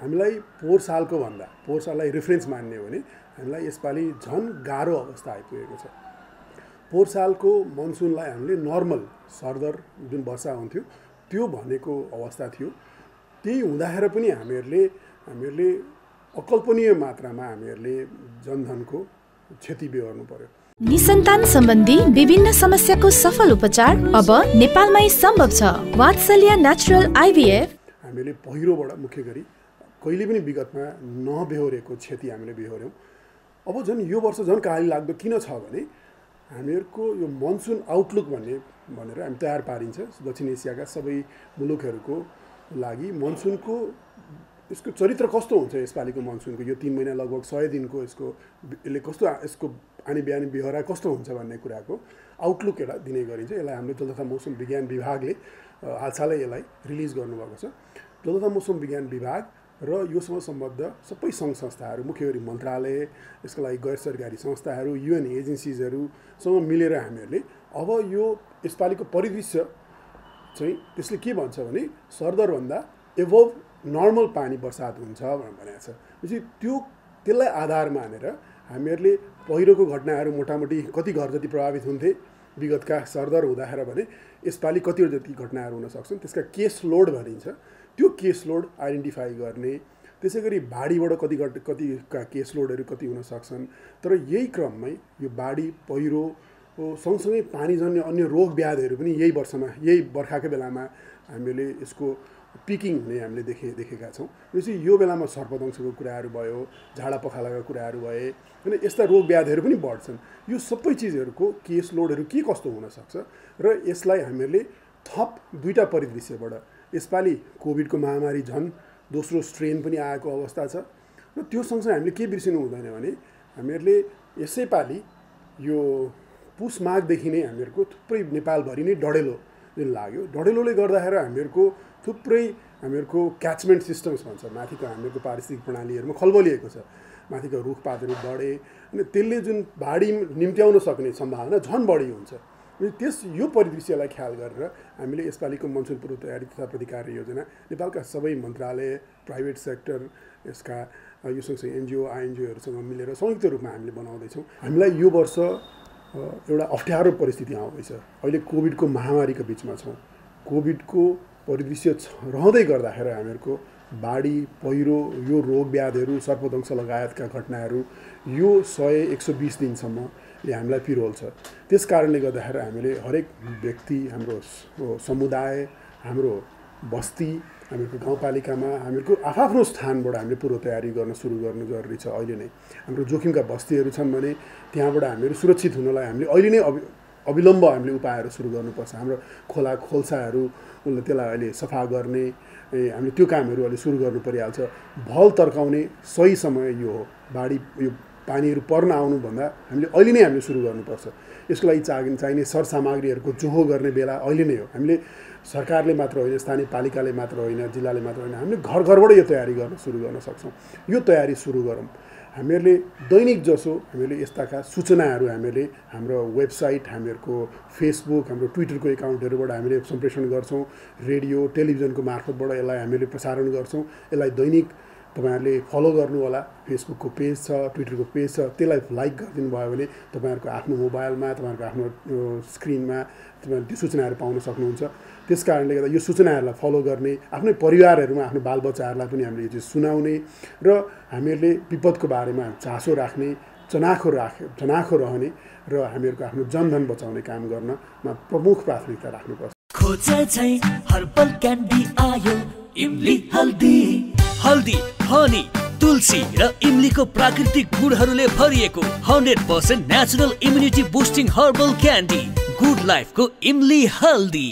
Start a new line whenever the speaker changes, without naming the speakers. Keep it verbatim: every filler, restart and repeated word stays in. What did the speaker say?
हामीलाई पोहोर सालको भन्दा पोहोर साललाई रेफरेन्स मान्ने हो भने हामीलाई यसपालि झन् गाह्रो अवस्था आइपुगेको छ। पोहोर सालको मनसुनलाई हामीले नर्मल सरदर जुन वर्षा हुन्थ्यो त्यो भनेको अवस्था थियो। त्यही हुँदाखेरि पनि हामीहरूले हामीहरूले अकल्पनीय मात्रामा हामीहरूले जनधनको क्षति बेहोर्नु पर्यो।
निसन्तान सम्बन्धी विभिन्न समस्याको सफल उपचार अब नेपालमै सम्भव छ। वात्सल्य नेचुरल आइभीएफ।
हामीले पहिरोबाट मुख्य गरी कहिले पनि विगतमा नबेहोरेको क्षति हामीले बेहोर्यौँ। अब झन् यो वर्ष झन् काली लाग्दो किन छ भने हामीहरूको यो मनसुन आउटलुक भन्ने भनेर हामी तयार पारिन्छ दक्षिण एसियाका सबै मुलुकहरूको लागि। मनसुनको यसको चरित्र कस्तो हुन्छ यसपालिको मनसुनको यो तीन महिना लगभग सय दिनको यसको यसले कस्तो यसको आनी बिहानी बेहोरा कस्तो हुन्छ भन्ने कुराको आउटलुक एउटा दिने गरिन्छ। यसलाई हाम्रो जल तथा मौसम विज्ञान विभागले हालसालै यसलाई रिलिज गर्नुभएको छ। जल तथा मौसम विज्ञान विभाग र योसँग सम्बद्ध सबै सङ्घ संस्थाहरू मुख्य गरी मन्त्रालय, यसको लागि गैर सरकारी संस्थाहरू, युएन एजेन्सिजहरूसँग मिलेर हामीहरूले अब यो यसपालिको परिदृश्य चाहिँ त्यसले के भन्छ भने सरदरभन्दा एभव नर्मल पानी बर्सात हुन्छ भनेको छ। पछि त्यो त्यसलाई आधार मानेर हामीहरूले पहिरोको घटनाहरू मोटामोटी कति घर जति प्रभावित हुन्थे विगतका सरदर हुँदाखेरि भने यसपालि कतिवटा जति घटनाहरू हुन सक्छन् त्यसका केस लोड भनिन्छ। त्यो केस लोड आइडेन्टिफाई गर्ने, त्यसै गरी बाढीबाट कति घट कतिका केस लोडहरू कति हुन सक्छन्। तर यही क्रममै यो बाढी पहिरो सँगसँगै पानीजन्य अन्य रोग व्याधिहरू पनि यही वर्षमा यही बर्खाको बेलामा हामीले यसको पिकिङ हुने हामीले देखे देखेका छौँ। त्यसपछि यो बेलामा सर्पदंशको कुराहरू भयो, झाडा पखालाका कुराहरू भए, होइन यस्ता रोग व्याधिहरू पनि बढ्छन्। यो सबै चिजहरूको केस लोडहरू के कस्तो हुनसक्छ र यसलाई हामीहरूले थप दुईवटा परिदृश्यबाट यसपालि कोभिडको महामारी झन् दोस्रो स्ट्रेन पनि आएको अवस्था छ र त्यो सँगसँगै हामीले के बिर्सिनु हुँदैन भने हामीहरूले यसैपालि यो पुस माघदेखि नै हामीहरूको थुप्रै नेपालभरि नै डढेलो जुन लाग्यो। डढेलोले गर्दाखेरि हामीहरूको थुप्रै हामीहरूको क्याचमेन्ट सिस्टम्स भन्छ माथिको हामीहरूको पारिस्थितिक प्रणालीहरूमा खलबलिएको छ। माथिको रुखपातहरू बढे अनि त्यसले जुन बाढी निम्त्याउन सक्ने सम्भावना झन् बढी हुन्छ। त्यस यो परिदृश्यलाई ख्याल गरेर हामीले यसपालिको मनसुन पूर्व तयारी तथा प्रतिकार योजना नेपालका सबै मन्त्रालय, प्राइभेट सेक्टर, यसका यो सँगसँगै एनजिओ आइएनजिओहरूसँग मिलेर संयुक्त रूपमा हामीले बनाउँदैछौँ। हामीलाई यो वर्ष एउटा अप्ठ्यारो परिस्थिति आउँदैछ। अहिले कोभिडको महामारीको बिचमा छौँ। कोभिडको परिदृश्य रहँदै गर्दाखेरि हामीहरूको बाढी पहिरो यो रोग व्याधिहरू सर्पदंश लगायतका घटनाहरू यो सय एक सौ बिस दिनसम्मले हामीलाई पिरोल्छ। त्यस कारणले गर्दाखेरि हामीले हरेक व्यक्ति, हाम्रो समुदाय, हाम्रो बस्ती, हामीहरूको गाउँपालिकामा हामीहरूको आफ्नो स्थानबाट हामीले पूर्व तयारी गर्न सुरु गर्नु जरुरी छ। अहिले नै हाम्रो जोखिमका बस्तीहरू छन् भने त्यहाँबाट हामीहरू सुरक्षित हुनलाई हामीले अहिले नै अवि अविलम्ब हामीले उपायहरू सुरु गर्नुपर्छ। हाम्रो खोला खोल्साहरू उसले त्यसलाई अहिले सफा गर्ने हामीले त्यो कामहरू अहिले सुरु गर्नु परिहाल्छ। भल तर्काउने सही समय यो हो। बाढी यो पानीहरू पर्न आउनुभन्दा हामीले अहिले नै हामीले सुरु गर्नुपर्छ। यसको लागि चाहिने चाहिने सरसामग्रीहरूको जोहो गर्ने बेला अहिले नै हो। हामीले सरकारले मात्र होइन, स्थानीय पालिकाले मात्र होइन, जिल्लाले मात्र होइन, हामीले घर घरबाट यो तयारी गर्न सुरु गर्न सक्छौँ। यो तयारी सुरु गरौँ। हामीहरूले दैनिक जसो हामीहरूले यस्ताका सूचनाहरू हामीहरूले हाम्रो वेबसाइट, हामीहरूको फेसबुक, हाम्रो ट्विटरको एकाउन्टहरूबाट हामीले सम्प्रेषण गर्छौँ। रेडियो टेलिभिजनको मार्फतबाट यसलाई हामीले प्रसारण गर्छौँ। यसलाई दैनिक तपाईहरुले फलो गर्नु होला। फेसबुकको पेज छ, ट्विटरको पेज छ, त्यसलाई लाइक गरिदिनु भयो भने तपाईहरुको आफ्नो मोबाइलमा, तपाईहरुको आफ्नो स्क्रिनमा तपाईहरुले त्यो सूचनाहरू पाउन सक्नुहुन्छ। त्यसकारणले गर्दा यो सूचनाहरूलाई फलो गर्ने, आफ्नै परिवारहरूमा आफ्नो बालबच्चाहरूलाई पनि हामीले यो चिज सुनाउने र हामीहरूले विपदको बारेमा चासो राख्ने, चनाखो राख चनाखो रहने र हामीहरूको आफ्नो जनधन बचाउने काम गर्नमा प्रमुख प्राथमिकता राख्नुपर्छ।
खोजे चाहिँ हर्बल क्यान्डी आयो इमली हल्दी हल्दी हनी तुलसी र इमलीको प्राकृतिक गुणहरूले भरिएको hundred percent natural immunity boosting herbal candy good लाइफको इमली हल्दी।